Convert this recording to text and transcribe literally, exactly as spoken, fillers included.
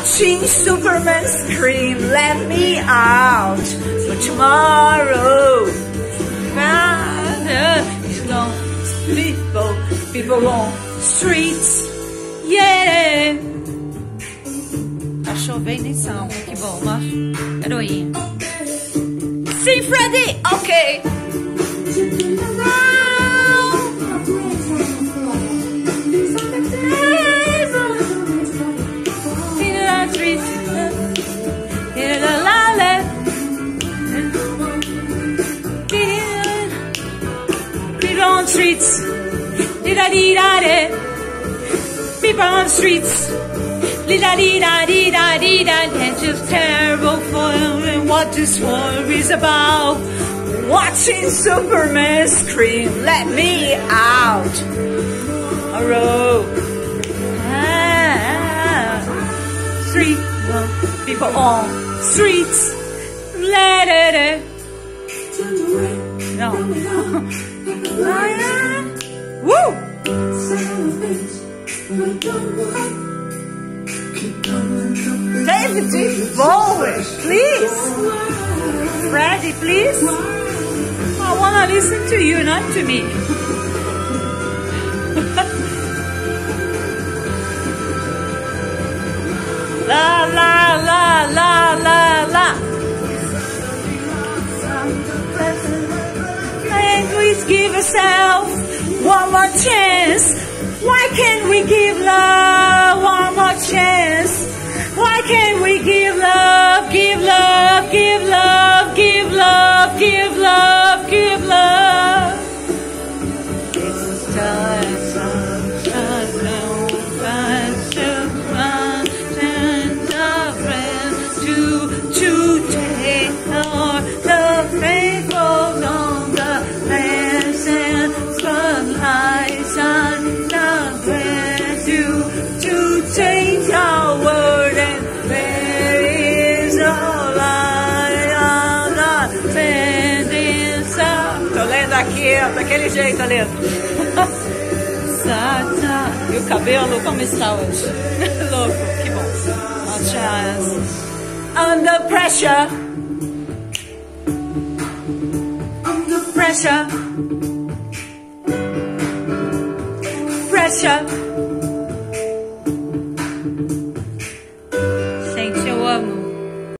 watching Superman scream, let me out. But tomorrow, you know, people, people on streets, yeah. Tá chovendo em São, que bom, uma heroína. Sim, Freddy, ok. People on streets, da dee da dee. People on streets, da dee da dee da dee da. That's just terrible for them. What this war is about. Watching Superman scream, let me out. A row. Ah, street, people on streets, let it. No. Woo! David Bowie, please. Freddy, please. I wanna listen to you, not to me. La la la la la la. And please give yourself one more chance. Why can't we give love one more chance? Why can't we give love, give love, give love, give love, give love, give love? It's time, to to take our the faithful on the lands and sunlight on the land to to take our word and there is a light on the land. Tô lendo aqui, daquele jeito, tá lendo? E o cabelo como está hoje? Louco, que bom. Uma chance. Under pressure. Under pressure. Pressure.